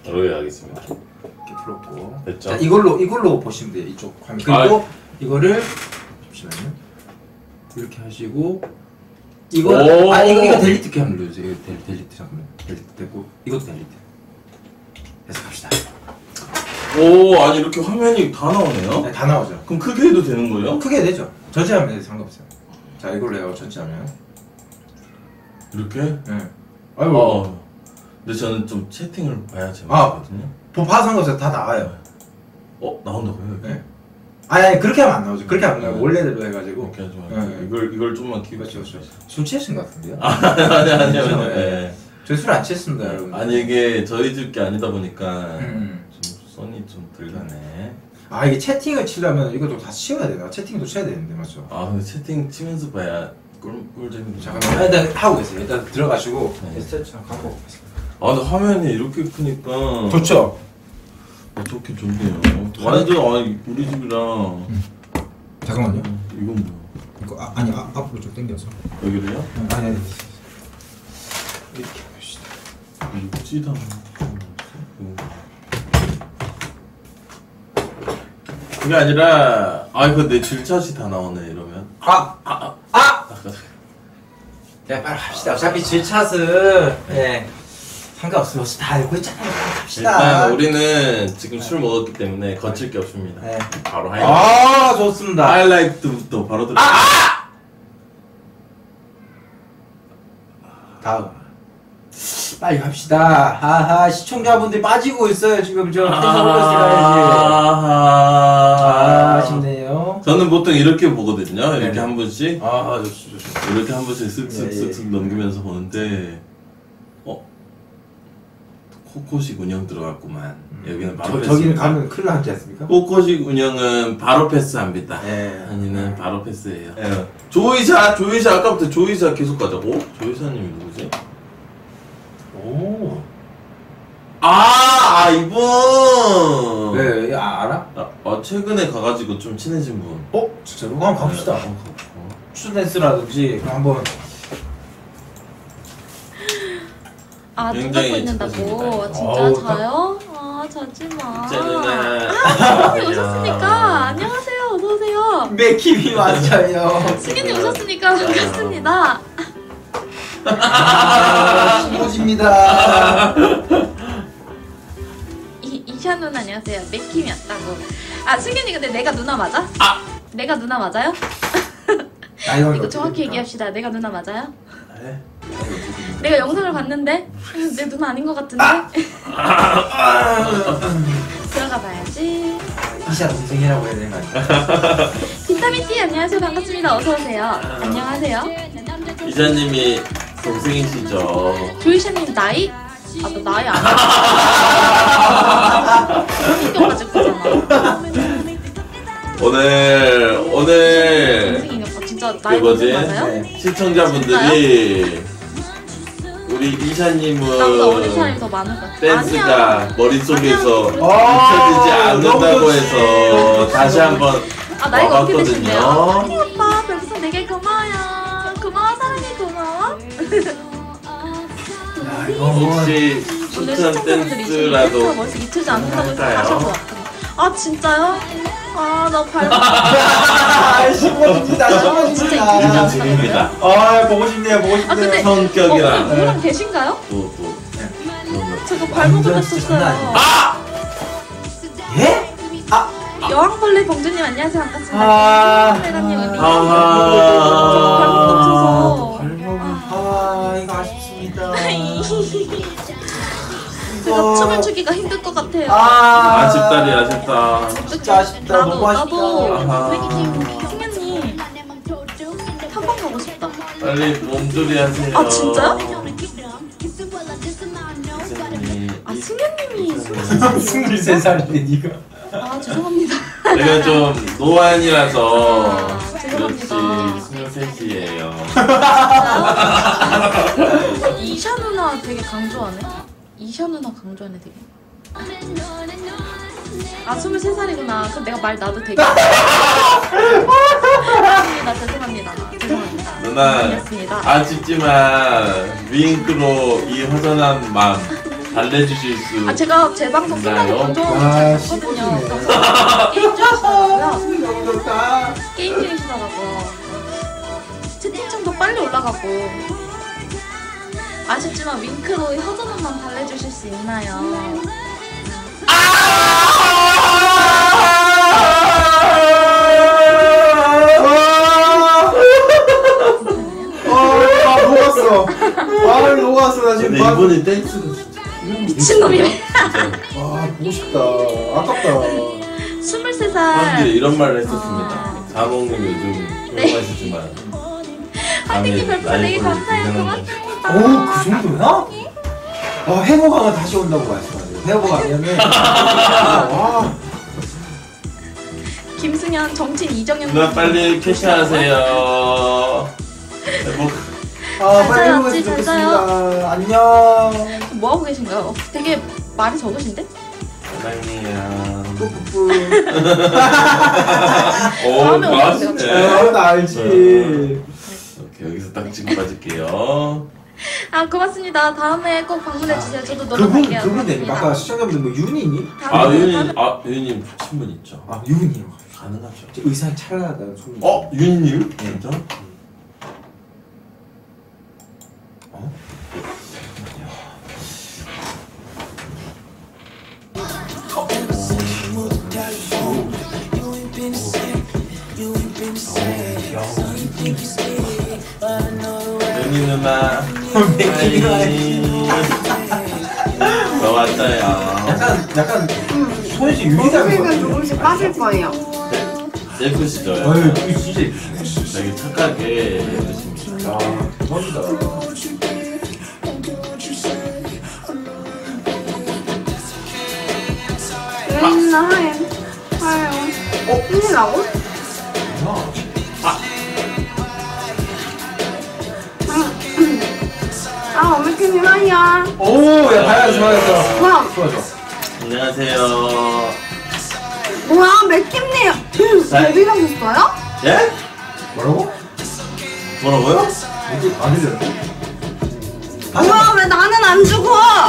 예, 알겠습니다. 이렇게 풀었고. 됐죠? 자, 이걸로 보시면 돼요. 이쪽 화면. 그리고 이거를 잠시만요. 이렇게 하시고 이거 이거 델리트 키 한번 눌러주세요. 이거 델리트 잠깐만. 델리트 됐고 이것도 델리트. 해서 갑시다. 오, 아니 이렇게 화면이 다 나오네요? 네, 다 나오죠. 그럼 크게 해도 되는 거예요? 크게 되죠. 전체하면 상관없어요. 자, 이걸로 해요. 전체하면. 이렇게? 네. 아이고. 근데 저는 좀 채팅을 봐야 재밌거든요. 봐서 상관없어요. 다 나와요. 나온다고요? 네. 아니 그렇게 하면 안 나오죠. 그렇게 하면 안 나오고 원래대로 해가지고. 이렇게 하지 말고 이걸 좀만 키우고. 그렇죠. 술 취하신 것 같은데요? 아니요. 네. 저희 술 안 취했습니다, 여러분. 아니 이게 저희 집 게 아니다 보니까 좀 손이 좀 들가네. 아, 이게 채팅을 치려면 이것도 다 치워야 되나? 채팅도 쳐야 되는데 맞죠? 근데 채팅 치면서 봐야 꿀잼이. 잠깐만, 일단 하고 계세요. 일단 들어가시고 네. 스트레칭 하고. 근데 화면이 이렇게 크니까 좋죠? 좋긴 좋네요. 완전 우리 집이랑. 잠깐만요. 이건 뭐야? 이거 아니 앞으로 좀 당겨서. 여기를요? 아니. 이렇게 봅시다. 육지다. 그게 아니라 근데 질샷이 다 나오네 이러면. 네, 빨리 갑시다. 어차피 질샷은 상관없어요. 다 알고 있잖아요. 갑시다. 일단 우리는 지금 술 먹었기 때문에 거칠 게 없습니다. 네. 바로 하이라이트. 좋습니다. 하이라이트부터 바로 들어. 다음. 빨리 갑시다. 시청자분들 빠지고 있어요. 지금 저 아쉽네요. 저는 보통 이렇게 보거든요. 이렇게 한 분씩. 좋습니다. 이렇게 한 번씩 쓱쓱쓱쓱 넘기면서 보는데 코코식 운영 들어갔구만. 여기는 바로 패스. 저기는 가면 큰일 나지 않습니까? 코코식 운영은 바로 패스합니다. 아니는 바로 패스예요. 조이사 아까부터 조이사 계속 가자고. 조이사님이 누구지? 이분. 네, 알아? 최근에 가가지고 좀 친해진 분. 진짜로? 한번 갑시다. 추댄스라든지 한번. 눈 감고 굉장히 있는다고? 착하십니다. 진짜 자요? 자지마. 짠누나. 오셨으니까 안녕하세요. 어서오세요. 맥힘이 맞아요. 승현님 오셨으니까 반갑습니다. 신고집니다. 이샤 누나 안녕하세요. 맥킴이었다고. 승현이 근데 내가 누나 맞아? 내가 누나 맞아요? 이거 정확히 얘기합시다. 내가 누나 맞아요? 네. 내가 영상을 봤는데 내 누나 아닌 것 같은데? 들어가 봐야지. 이샤 동생이라고 해야 되는 거 아니야? 비타민 T 안녕하세요. 반갑습니다. 어서 오세요. 안녕하세요. 이사님이 동생이시죠. 조이샤님 나이? 너 나이 아니야. 인격 가질 거잖아. 오늘 동생이니까 진짜 나이 그거지? 맞아요? 시청자분들이 우리 이사님은 나보다 어린 사람이 더 많을 것 같아. 댄스가 머릿속에서 아니야. 잊혀지지 않는다고 해서 다시 한번 나이가 어떻게 와봤거든요. 되신대요? 파이팅 오빠 별풍선 4개 고마워요. 고마워 사랑해 고마워. 혹시 오늘 추천 시청자분들이 댄스가 댄스라도 멋있게 잊혀지 않는다고 해서 할까요? 다시 한번 왔구나. 진짜요? 나 발목. 신고집니다. 진짜 이거 드립니다. 보고 싶네요. 보고 싶네요. 근데 성격이랑 누구랑 계신가요? 또 제가 발목을 다쳤어요. 예? 여왕벌레 봉주님 안녕하세요. 반갑습니다. 회장님 어디? 발목 다쳐서. 이거 아쉽습니다. 제가 춤을 추기가 힘들 것 같아요. 아쉽다리 아쉽다. 진짜 아쉽다. 너무 아쉽다. 나도 승현님 탐방 가고 싶다. 빨리 몸조리 하세요. 진짜요? 이사님. 승현님이 23살인데 니가. 죄송합니다. 제가 좀 노안이라서 그렇지 죄송합니다. 23이에요. 이샤 누나 되게 강조하네. 이샤 누나 강조하네 되게. 23살이구나. 그럼 내가 말 놔도 되게. 죄송합니다. 누나 아니었습니다. 아쉽지만 윙크로 이 허전한 마음 달래주실 수. 아 제가 제 방송 끝나고 있나요? 방송하고 아, 잘 봤거든요. 시끄럽네. 게임 중이시더라고요. 너무 좋다. 게임 중이시더라고. 채팅창도 빨리 올라가고. 아쉽지만 윙크로 혀전음만 달래주실 수 있나요? 녹았어. 아, 녹았어. 나 지금. 근데 이분이 댄스. 미친놈이네. 아, 보고 싶다. 아깝다. 23살. 사람들이 이런 말을 했었습니다. 자몽님 요즘 네. 훌륭하시지만. 하딩님 별풍 나이 4개 보니 감사해요. 굉장한 고맙습니다. 오, 그 정도야? 해보강은 다시 온다고 말씀하세요. 해보강이면은. 와. 김승현, 정친 이정현. 누나 빨리 캐시하세요. 행복. 아, 빨리 자요, 해보겠으면 잘 좋겠습니다. 안녕. 뭐 하고 계신가요? 되게 말이 적으신데? 사랑해요. 뿌뿌뿌. 오, 다음에 오면 맛있네. 아, 나 알지. 오케이, 여기서 딱 찍고 빠질게요. 아 고맙습니다. 다음에 꼭 방문해 주세요. 저도 놀러 그분, 갈게요. 그분들 고맙습니다. 아까 시청자분들 뭐 윤이니? 아, 유님 친분 있죠? 아, 윤이요. 가능하죠. 의상이 찰나다는 소리. 윤님? 진짜? 어? 윤희 누나. 저 왔어요. 약간 손이 윤이 닮은 것 모습은 같아. 조금씩 빠질 거예요. 예쁘시죠? 아유, 이거 진짜 예쁘시네. 되게 착하게 예쁘십니다. 아, 대박이다. 웬나 하임. 하요. 힘이라고? 아, 어메키님 하이야. 오, 야, 봐야지, 봐야지. 뭐야, 좋아, 좋아. 안녕하세요. 뭐야, 맥킴님. 데뷔하셨어요? 예? 뭐라고? 뭐라고요? 이게 안 들려. 뭐야, 왜 나는 안 주고?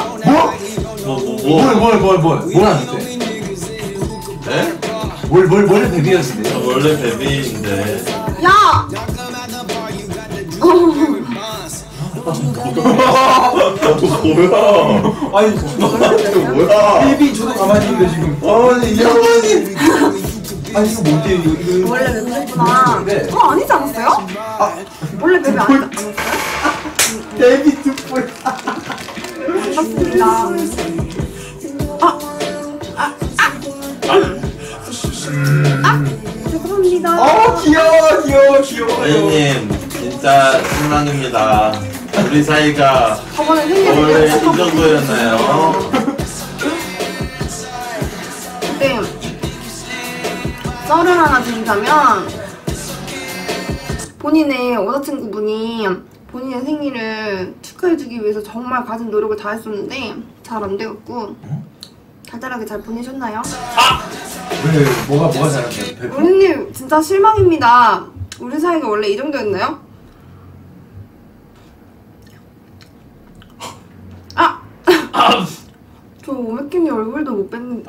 뭘안 돼? 네? 뭘 데뷔하신대요? 원래 베비인데. 야! 뭐야? 아니, 뭐야? 데뷔 저도 가만히 있는데 지금. 아니 이 양반이. 아니, 이거 뭔데, 이거. 원래 멤버구나. 네. 아니지 않았어요? 원래 데뷔 아니지 않았어요? 데뷔 득볼. 반갑습니다. 죄송합니다. 귀여워. 아이님 진짜 실망입니다. 우리 사이가 저번에 생일에 원래 이 정도였나요? 그때 썰을 하나 드리자면 본인의 여자친구분이 본인의 생일을 축하해주기 위해서 정말 가진 노력을 다했었는데 잘 안되었고 달달하게 잘 보내셨나요? 왜, 뭐가 잘했어요? 우리님 진짜 실망입니다. 우리 사이가 원래 이 정도였나요? 저 오메킴이 얼굴도 못 뵀는데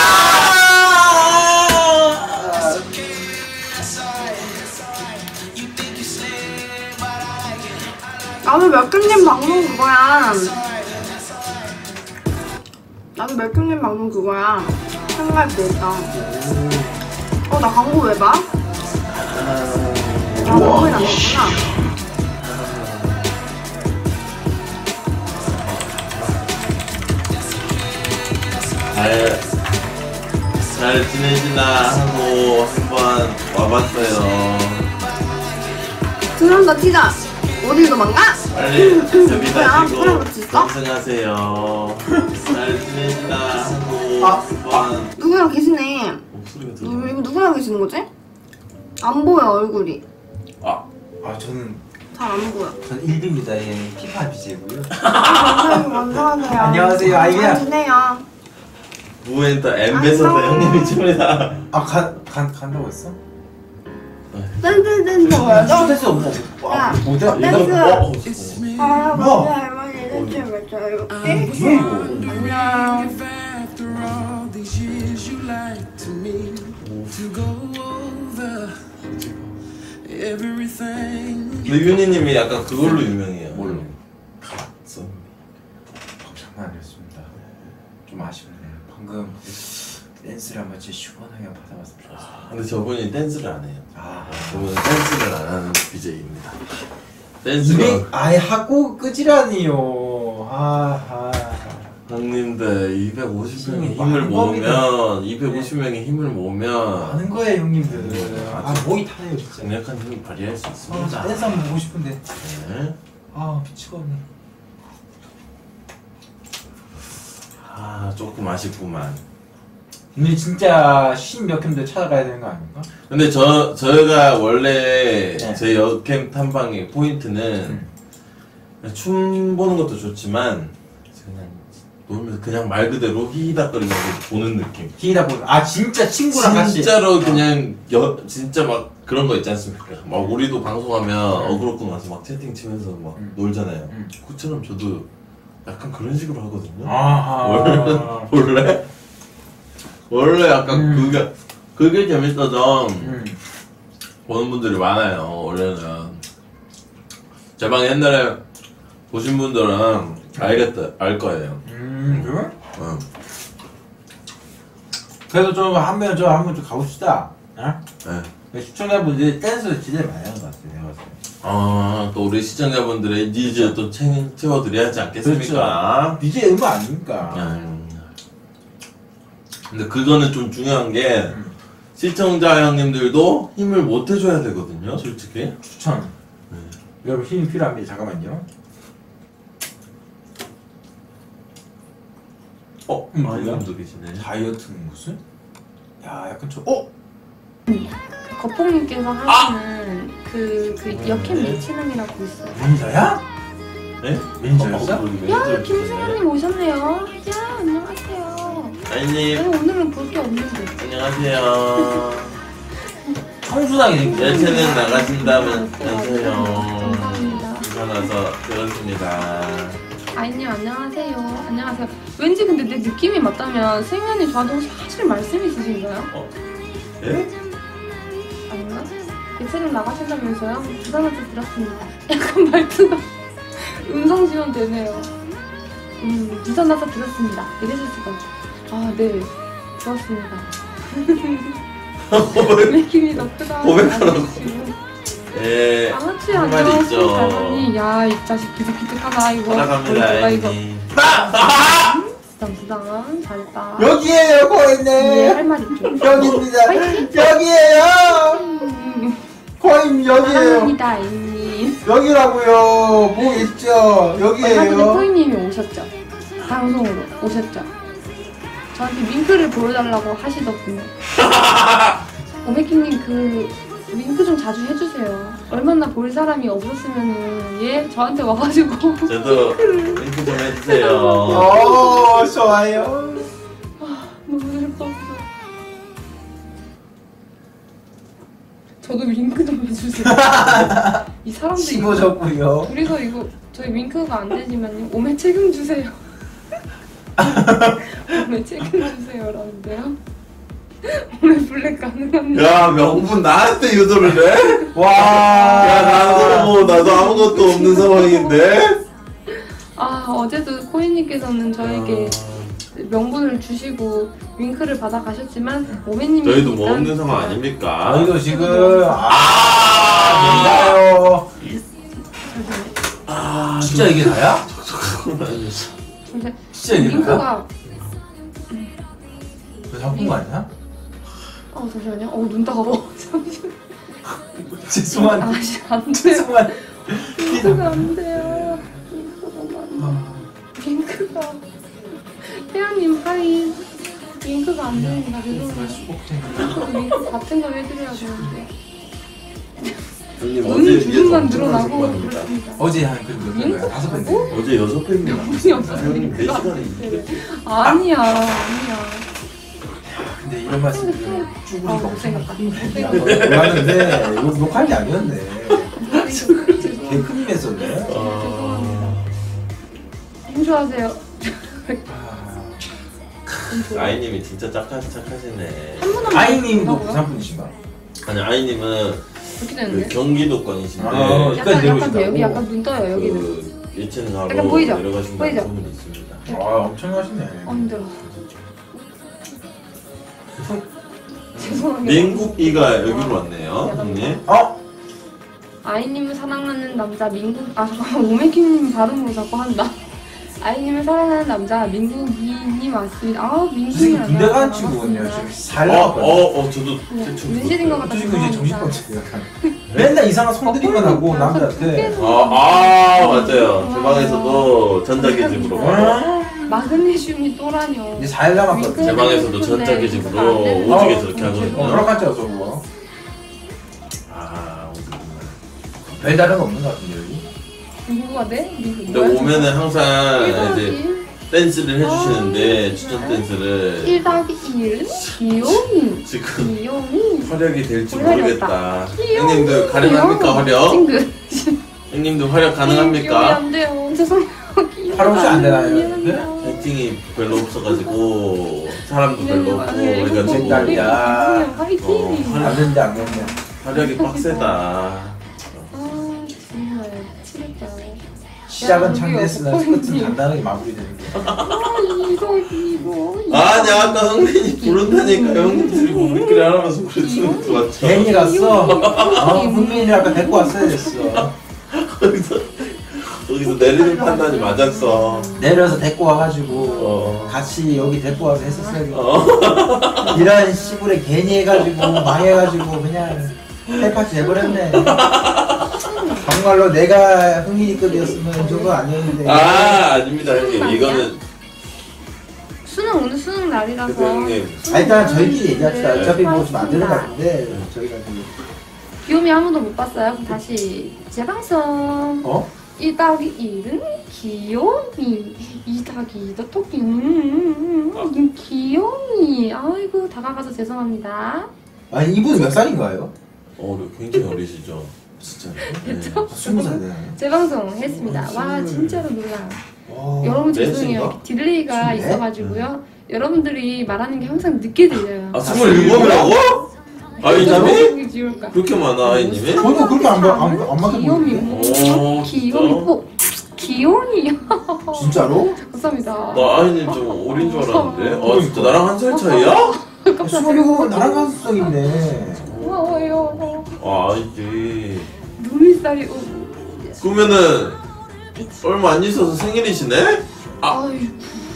나도 맥킴님 방송 그거야. 나도 맥킴님 방송 그거야. 생각할 때 있다. 나 광고 왜 봐? 광고에 나왔구나. 잘 지내시나 하고 한번 와봤어요. 들어온다 티자. 어딜 도망가? 빨리 데뷔 뭐야? 다시고 사람 같이 있어? 승하세요. 잘 지내시나 하고 한번 누구랑 계시네. 목소리가 들려. 이거 누구랑 계시는 거지? 안 보여 얼굴이. 저는 잘 안 보여. 1비입니다. 예, 피파 BJ고요. 안녕하세요. 안녕하세요, 아이야. 잘 지내요. 무엔터 엠베서더 형님이십니다. 간다고 했어? 댄스 보여줘? 스트레스 없나? 야, 뭐야? 댄스. 이거 할머니 뭐야? 할머니 댄스 맞아요. 근데 윤희님이 약간 그걸로 유명해요. 뭘로? 갓선. 장난 아니었습니다. 좀 아쉽네요. 방금 댄스를 한번 진짜 시원하게 받아봤으면 좋겠어요. 근데 저분이 댄스를 안 해요. 저분은 아, 댄스를 안 하는 BJ입니다. 이게 댄스가 아예 하고 끄지라니요. 아. 형님들 250명의 많은 힘을 겁니다. 모으면 250명의 힘을 모으면 하는 거예요, 형님들. 아, 목이 타네요, 진짜. 강력한 힘을 발휘할 수 있습니다. 댄스 한번 보고 싶은데. 네. 아, 미치가 없네. 아 조금 아쉽구만. 근데 진짜 몇 캠들 찾아가야 되는 거 아닙니까? 근데 저희가 원래 네. 제 여캠 탐방의 포인트는 춤 보는 것도 좋지만 그냥 놀면서 그냥 말 그대로 히히닥거리면서 보는 느낌. 기다 보면 아 진짜 친구랑 같이 진짜로 그냥 진짜 막 그런 거 있지 않습니까? 막 우리도 방송하면 어그로꾼 와서 막 채팅 치면서 막 놀잖아요. 그처럼 저도 약간 그런 식으로 하거든요. 아하. 원래 약간 그게 재밌어서 보는 분들이 많아요. 원래는 제 방 옛날에 보신 분들은 알 거예요. 그래? 그래도 좀 한번 좀 가봅시다. 어? 네. 시청자분들이 댄스 진짜 많이 하는 것 같아요. 내가 봤을 때. 또 우리 시청자분들의 니즈 또 채워드려야 하지 않겠습니까? DJ 음악 아닙니까? 근데 그거는 좀 중요한 게 시청자 형님들도 힘을 못 해줘야 되거든요, 솔직히. 추천. 여러분 힘이 필요합니다. 잠깐만요. 이분도 계시네. 다이어트는 무슨? 야, 약간 거폭님께서 하시는 그 역캠 매치남이라고 있어요. 매니저야? 네? 매니저였어? 야, 김승현님 오셨네요. 야, 안녕하세요. 아이님, 오늘은 볼 게 없는데. 안녕하세요. 청순하게 생겼어. 열차는 나가신다면서요. 감사합니다. 일어나서 들었습니다. 아이님 안녕하세요. 안녕하세요. 왠지 근데 내 느낌이 맞다면 승현이 저한테 혹시 하실 말씀 있으신가요? 예? 아닌가? 예체능 나가신다면서요? 부산한테 들었습니다. 약간 말투가 음성 지원 되네요. 부산 나서 들었습니다. 이러실 수가. 아, 네. 들었습니다. 느낌이 더 크다. 고백하라고. 예. 아무튼 할 말이 안녕. 있죠. 잘하니. 야, 이 자식 기특기특하다 이거. 따라갑니다, 이거. 아이님. 부담 잘했다. 여기에요, 코인님. 예, 할 말 있죠. 여기입니다. 파이팅. 여기에요. 코인 여기에요. 사랑합니다, 아이님. 여기라고요. 보고 계시죠? 얼마 전에 여기에요. 토이님이 오셨죠? 방송으로 오셨죠? 저한테 윙크를 보여달라고 하시더군요. 오메키님 그 윙크 좀 자주 해주세요. 얼마나 볼 사람이 없었으면은 얘 저한테 와가지고 저도 링크 좀 해주세요. 좋아요. 너무 슬펐어. 저도 윙크 좀 해주세요. 이 사람들이 심어졌고요. 둘이서 이거 저희 윙크가 안 되지만요. 오메 책임주세요. 오메 책임주세요라는데요. 오메 블랙 가능합니다. 야, 명분 나한테 유도를 해? 와. 야, 나도 아무것도 없는 상황인데? 어제도 코인님께서는 저에게 명분을 주시고 윙크를 받아 가셨지만 오메님이 저희도 뭐 없는 상황 아닙니까? 저희도 지금 뭔가요? 진짜 이게 다야? 진짜 이게 다야? 윙크가 너 잡은 거 아니야? 잠시만요. 눈 따가워. 잠시만. 죄송한. 안 돼요. 죄송한. 윙크가 안 돼요. 윙크가. 태양님 하이. 윙크가 안 됩니다. 죄송해요. 윙크 같은 걸 해드려야 되는데. 형님 눈이 주름만 엄청 늘어나고 하셨습니다. 그렇습니다. 어제 한 그몇 배야? 5배. 어제 6배입니다. 명분이 없어서 형님 윙크가 4시간에 안 돼. 200배. 아니야. 근데 이런 말씀 쭈구리가 못생겼다. 몰랐는데 이거 녹화할 게 아니었네. 죄송합니다. 되게 큰 힘 했었네. 좋아하세요? 아이님이 진짜 착하시네. 한 분은 아이님도 뭐라고요? 부산 분이신가? 아니 아이님은 그렇게 그 되는데? 경기도권이신데 아, 약간 내려오신다고? 여기 약간 눈 떠요 여기는. 그 예체능하러 약간 보이죠? 내려가신다는 보이죠? 소문이 있습니다. 아 엄청나시네. 힘들어. 죄송합니다. 민국이가 여기로 왔네요, 형님. 아이님을 사랑하는 남자 민국 잠깐만 오메키님 발음으로 자꾸 한다. 아이님을 사랑하는 남자 민국이님 왔습니다. 민국이 지금 군대 간 친구거든요. 지금 살 나갔거든요. 저도 대충 문신인 것 같다. 저 친구 이제 정신병자 약간. 맨날 이상한 손들이만 하고 남자한테. 맞아요. 제 방에서도 전자기집으로 마그네슘이 또라뇨. 이제 4일 남았거든요. 제 방에서도 전자기집으로 오지게 저렇게 하거든요. 허락하죠 저거. 별다른 거 없는 것 같은데 여기? 누구가 돼? 근데 오면은 항상 이제 댄스를 해주시는데 추천 댄스를 1-1 귀요미 지금 귀요미 활약이 될지 활약이 모르겠다. 귀요미 형님들 가능합니까 활약? 찡긋 형님들 활약 귀요미 가능합니까? 안 돼요. 죄송해요. 활약 혹시 안 되나요? 미안해요. 채팅이 별로 없어가지고 사람도 별로 없고 네, 그래가지고 젠달이야. 화이팅. 안 된대 안 된대. 활약이 빡세다. 정말 치겠다. 시작은 창대했으나 끝은 간단하게 마무리되는 게. 이거 아니 아까 형님이 부른다니까 형님들이 뭐 우리끼리 하라면서 그랬으면 좋았죠. 괜히 갔어. 훈민이 아까 데리고 왔어야 됐어. 거기서 내리는 판단이 맞았어. 내려서 데리고 와가지고 같이 여기 데리고 와서 했었어야 돼. 이런 시골에 괜히 해가지고 망해가지고 그냥 헬파티 돼버렸네. 정말로 내가 흥민이급이었으면 저거 아니었는데. 아닙니다 형님. 이거는 오늘 수능 날이라서. 그때 형님. 일단 저희끼리 얘기합시다. 어차피 뭐 좀 안 되는 것 수능날. 같은데 저희가 지금. 귀요미 아무도 못 봤어요? 그럼 다시 재방송. 1-1은 귀요미 2-2도 토끼 귀요미. 아이고 다가가서 죄송합니다. 아니 이분은 몇 살인가요? 굉장히 어리시죠. 진짜. 네. 20살 되나요? 재방송 했습니다. 와 진짜로 놀라. 여러분 죄송해요. 딜레이가 있어가지고요. 여러분들이 말하는 게 항상 늦게 들려요. 27이라고? 아이님이? 지울까? 그렇게 많아 아이님이? 저도 그렇게 안 맞아 귀요미. 오, 귀요미. 귀요미. 진짜로? 감사합니다. 나 아이님 좀 어린 줄 알았는데. 진짜 나랑 한 살 차이야? 수업이고 나랑 가능성 있네. 고마워요. 아이지. 눈물살이 그러면은 얼마 안 있어서 생일이시네? 아이고.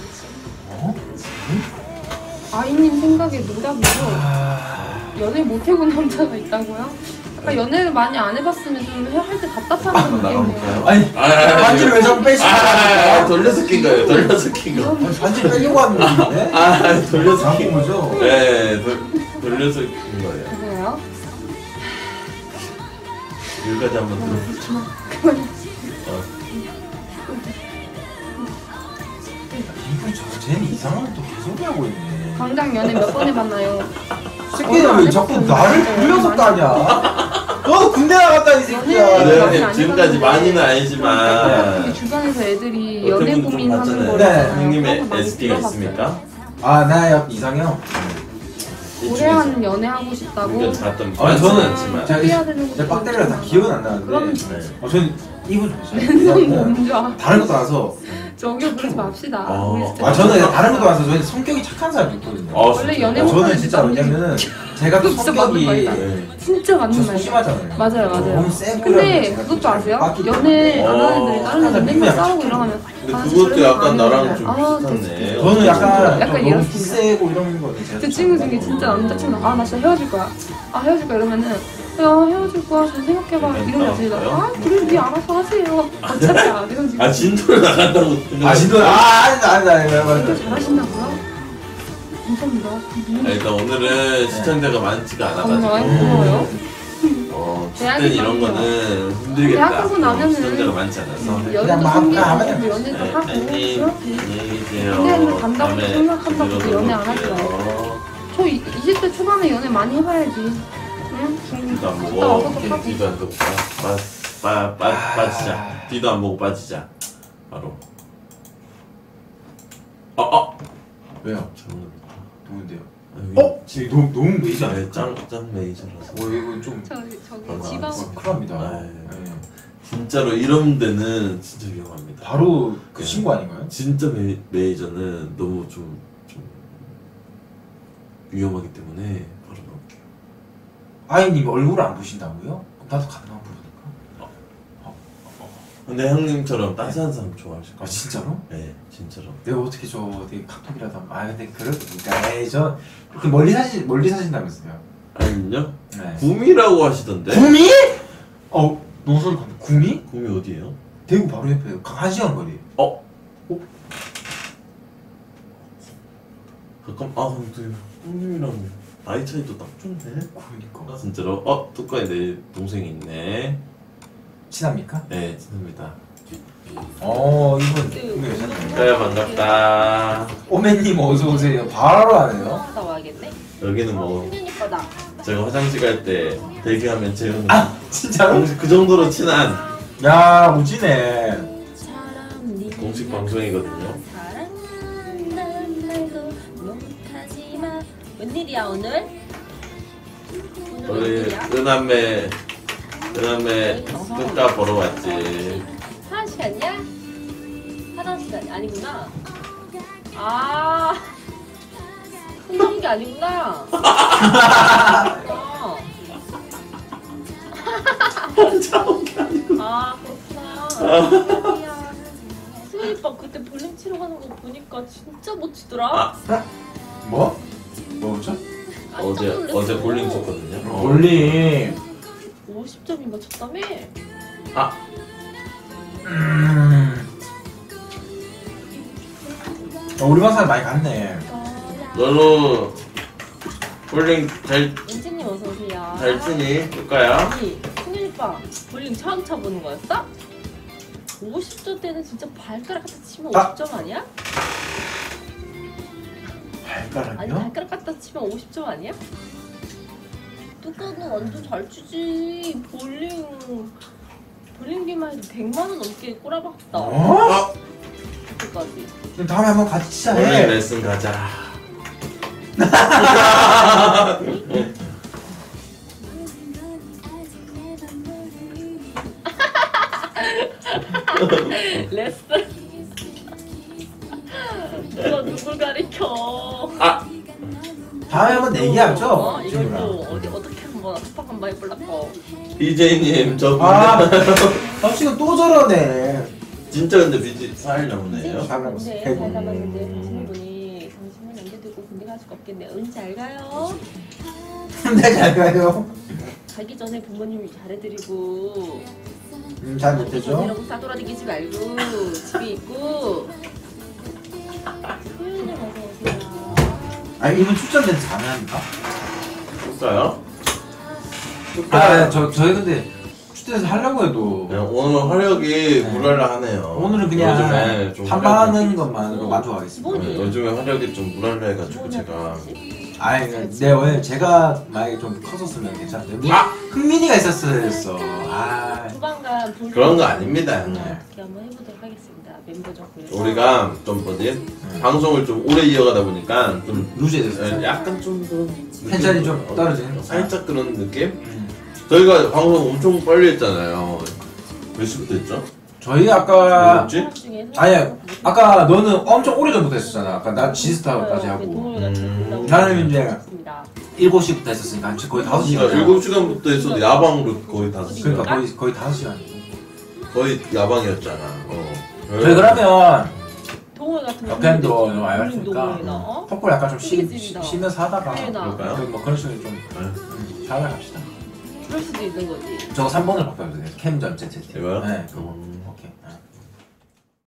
아이님 생각에 노답이죠. 연애 못 해본 남자가 있다고요? 약간 연애를 많이 안 해봤으면 좀 할 때 답답한 건 느끼네요. 아니 반지를 왜 자꾸 빼시는 거야? 돌려서 낀 거예요. 돌려서 낀 거. 반지 빼려고 하는 건데? 돌려서 낀 거죠? 네, 돌려서 낀 거예요. 그래요? 여기까지 한번 들어보죠. 쟤는 이상한 거 또 계속 하고 있네. 광장 연애 몇 번 해봤나요? 새끼는 왜 자꾸 나를 불려서 따냐? 너 군대 나갔다 이 새끼야. 네, 많이 안 지금까지 해봤는데. 많이는 아니지만 우리 주변에서 애들이 연애 어떻게 좀 고민하는 봤잖아요. 거 네. 형님의 많이 SD가 들어봤어요. 있습니까? 나 이상형. 오래 한 연애 하고 싶다고. 우리가 갔던 아니 저는 있지만 제가 빡대리가 다 기억은 안 나는데. 그럼 저는 이분 랜선 좋았어요. 너무 좋아. 다른 것도 알아서. 저기요 그러지 맙시다. 우리 진짜 저는 다른 것도 알아서 저는 성격이 착한 사람이 있거든요. 원래 연애 저는 진짜 왜냐면은 제가 또 진짜 성격이 맞는 말이다. 네. 진짜 맞는 저 말이야. 소심하잖아요. 맞아요, 맞아요. 너무 세고 근데 이러면 제가 그것도 좀 아세요? 빡기 연애 안 하는 애들이 때문에. 다른 애들 맨날 약간 싸우고 이러면 근데 그것도 약간 나랑 좀 비슷하네. 저는 약간 좀 너무 이렇습니다. 세고 이런 거 제가 제 친구 중에 진짜 남자친구 나 진짜 헤어질 거야. 헤어질 거야 이러면은 야 헤어질 거야 잘 생각해봐 이런 거 같으니까 그래 니 알아서 하세요. 어차피 안 헤어지고. 진도를 나간다고. 진도 아니다. 이렇게 잘하신다고요? 감사합니다. 일단 오늘은 시청자가 많지가 많이 않아가지고 고마워요. 그땐 이런 거는 힘들겠다. 대학 가고 나면은 시청자가 많지 않아서. 연애도 막 생기고 연애도 하고 아님 그렇지. 안녕히 계세요. 근데 간다고 다음에 생각한다고 뵙도록 연애 안 하지 할게요. 저 20대 초반에 연애 많이 해봐야지. 응? 뒤도 안 갔다 보고 와서도 하고. 뒤도 안 보고 빠지자. 뒤도 안 보고 빠지자. 바로. 왜요? 잘못. 누군데요? 여기 너무 메이저 네, 아닙니까? 짱 메이저라서. 이거 좀 저기 아, 지방 큰일납니다. 네. 진짜로 이런 데는 진짜 위험합니다. 바로 그 네. 신고 아닌가요? 진짜 메이저는 너무 좀 위험하기 때문에 바로 넣을게요. 아이님 얼굴을 안 보신다고요? 나도 가능한 부르니까. 근데 형님처럼 따스한 사람 좋아하실 거예요. 진짜로? 네, 진짜로. 내가 어떻게 저 되게 카톡이라도 근데 그러니까 저 이렇게 멀리 사신다면서요? 아니면요? 네. 구미라고 하시던데? 구미? 노선 구미? 구미 어디예요? 대구 바로 옆에 1시간 거리. 잠깐 근데 형님이랑 나이 차이도 딱 좋네. 그러니까. 진짜로? 뚜까이 내 동생이 있네. 친합니까? 네, 친합니다. 이분 구미 여자네. 그래 반갑다. 오메님 어서 오세요. 바로 하네요. 하다 와야겠네. 여기는 뭐 승현 이뻐다. 제가 화장실 갈 때 대기하면 재우는 진짜로? 그 정도로 친한 야 우지네. 공식 방송이거든요. 사랑한다는 말도 못하지마. 웬일이야 오늘? 우리 웬일이야? 은남매 끝가 보러 왔지. 화장실이야? 화장실 아니구나. 끝나는 게 아니구나. 혼자 온 게 아니고. 그렇구나. 승현 오빠 그때 볼링 치러 가는 거 보니까 진짜 못 치더라. 뭐? 뭐죠? 어제 볼링 쳤거든요. 볼링. 50점이 맞췄다며? 우리 반 사람 많이 갔네. 너도 볼링 잘 은지님 어서 오세요. 치니? 볼까요? 아니 승현 오빠 볼링 처음 쳐보는 거였어? 50점 때는 진짜 발가락 갖다 치면 50점 아니야? 아니 발가락이요? 발가락 갖다 치면 50점 아니야? 뚜까는 완전 잘 치지. 볼링기만 해도 100만 원 넘게 꼬라박다. 그때까지. 그럼 다음에 한번 같이 치자. 볼링 해. 레슨 가자. 레슨. 누가 누굴 가리켜? 다음에 한번 내기하죠. 이걸 친구랑. 또 어떻게 한번 합방 한번 해볼라고. BJ님 저 지금 또 저러네. 진짜 근데 BJ 4일 남았네요. 근데 잘 배고. 남았는데 하시는 분이 당신은 남겨두고 군대 갈 수가 없겠네. 잘 가요. 네, 잘 가요. 가기 전에 부모님이 잘해드리고 잘 못했죠? 전이라고 싸돌아다니지 말고 집에 있고. 소윤님 어서 오세요. 이분 출전 멘트 가능합니까? 볼까요? 저희 근데 출전해서 하려고 해도 그냥 오늘 화력이 무랄라하네요. 오늘은 요즘에 그냥 좀 판단하는 것만으로 만족하겠습니다. 기본이. 요즘에 화력이 좀 무랄라해가지고 제가 네, 오늘 제가 만약에 좀 컸었으면 괜찮은데 흥민이가 있었어야 했어. 조만간 볼링 그런 거 아닙니다. 어떻게 한번 해보도록 하겠습니다. 멤버 좀 구해서. 우리가 좀 뭐지 방송을 좀 오래 이어가다 보니까 좀 루즈해졌어요. 약간 좀 텐션이 좀 떨어지는 거. 살짝 그런 느낌? 저희가 방송 엄청 빨리 했잖아요. 몇 시부터 했죠? 저희 아까 뭐였지? 아까 너는 엄청 오래전부터 했었잖아. 아까 나 지스타까지 하고 나는 이제 7시부터 했었으니까 거의 5시간. 7시간부터 했어도 야방으로 거의 5시간. 그러니까 거의 5시간. 거의 야방이었잖아. 저희 그러면 동호회 같은 거 역행도 너무 많이 볼링 했으니까 동호회나, 턱볼 약간 좀 쓰겠습니다. 쉬면서 하다가 그래나. 뭐 그런 식으로 좀 잘나갑시다. 그럴 수도 있는 거지. 저거 3번을 바꿔주세요. 캠 전체 채팅. 이거요? 네.